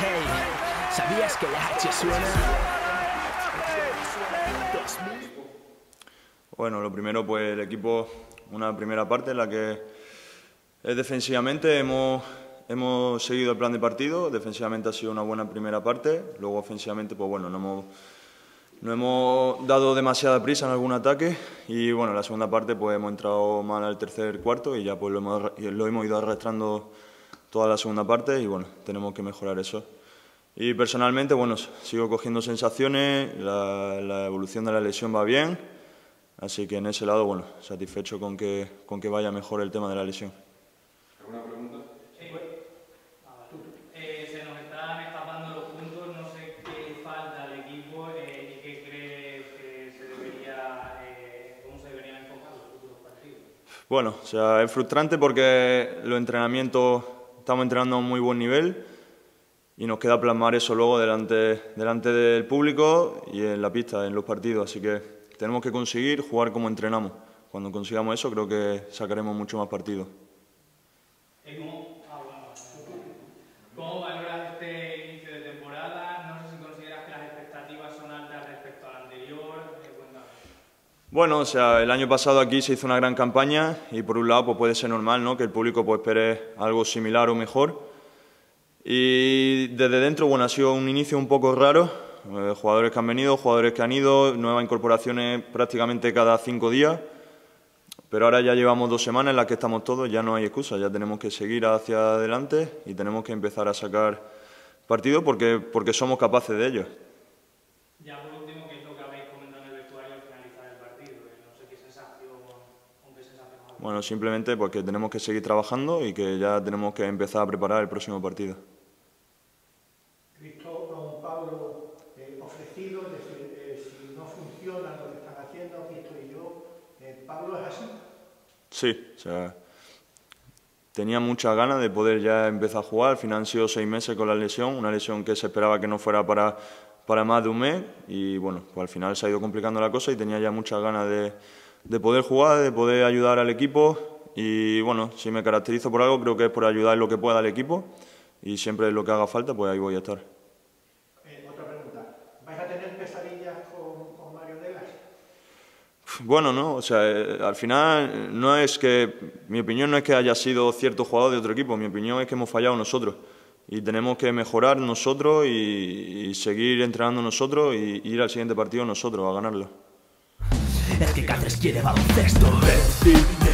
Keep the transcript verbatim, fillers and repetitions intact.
Hey, ¿sabías que la H suena? Bueno, lo primero, pues el equipo, una primera parte en la que eh, defensivamente hemos, hemos seguido el plan de partido, defensivamente ha sido una buena primera parte, luego ofensivamente, pues bueno, no hemos, no hemos dado demasiada prisa en algún ataque y bueno, en la segunda parte pues hemos entrado mal al tercer cuarto y ya pues lo hemos, lo hemos ido arrastrando toda la segunda parte y bueno, tenemos que mejorar eso. Y personalmente, bueno, sigo cogiendo sensaciones, la, la evolución de la lesión va bien, así que en ese lado, bueno, satisfecho con que, con que vaya mejor el tema de la lesión. ¿Alguna pregunta? Sí. Eh, se nos están escapando los puntos, no sé qué le falta al equipo eh, y qué crees que se debería, eh, cómo se deberían enfocar los futuros partidos. Bueno, o sea, es frustrante porque los entrenamientos estamos entrenando a un muy buen nivel y nos queda plasmar eso luego delante, delante del público y en la pista, en los partidos, así que tenemos que conseguir jugar como entrenamos. Cuando consigamos eso creo que sacaremos mucho más partido. ¿Cómo, ah, bueno, ¿Cómo valoras este inicio de temporada? No sé si consideras que las expectativas son altas respecto al anterior. Eh, cuéntame. Bueno, o sea, el año pasado aquí se hizo una gran campaña y por un lado pues puede ser normal, ¿no?, que el público pues espere algo similar o mejor. Y desde dentro, bueno, ha sido un inicio un poco raro. Eh, jugadores que han venido, jugadores que han ido, nuevas incorporaciones prácticamente cada cinco días. Pero ahora ya llevamos dos semanas en las que estamos todos, ya no hay excusa, ya tenemos que seguir hacia adelante y tenemos que empezar a sacar partido porque, porque somos capaces de ello. Ya por último, ¿qué es lo que habéis comentado en el vestuario al finalizar el partido? No sé qué sensación, con qué sensación habéis. Bueno, simplemente porque tenemos que seguir trabajando y que ya tenemos que empezar a preparar el próximo partido. Visto con Pablo eh, ofrecido, de si, eh, si no funciona lo que están haciendo, Cristo y yo, eh, ¿Pablo es así? Sí, o sea, tenía muchas ganas de poder ya empezar a jugar. Al final han sido seis meses con la lesión, una lesión que se esperaba que no fuera para, para más de un mes y bueno, pues al final se ha ido complicando la cosa y tenía ya muchas ganas de, de poder jugar, de poder ayudar al equipo y bueno, si me caracterizo por algo creo que es por ayudar en lo que pueda al equipo y siempre lo que haga falta pues ahí voy a estar. Eh, otra pregunta, ¿vais a tener pesadillas con, con Mario Delas? Bueno, no, o sea, eh, al final no es que, mi opinión no es que haya sido cierto jugador de otro equipo, mi opinión es que hemos fallado nosotros y tenemos que mejorar nosotros y, y seguir entrenando nosotros y ir al siguiente partido nosotros a ganarlo. Es que Cáceres quiere baloncesto.